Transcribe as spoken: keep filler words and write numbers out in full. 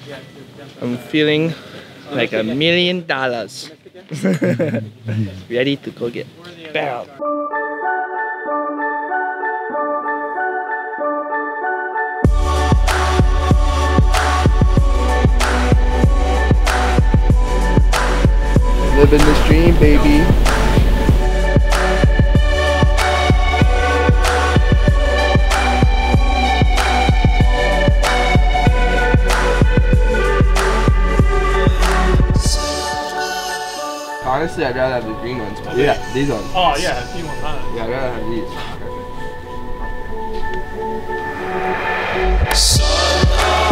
I'm feeling like a million dollars. Ready to go get barreled. Living this dream, baby. Honestly, I'd rather have the green ones. But yeah, these ones. Oh yeah, green ones. Yeah, I'd rather have these. Somehow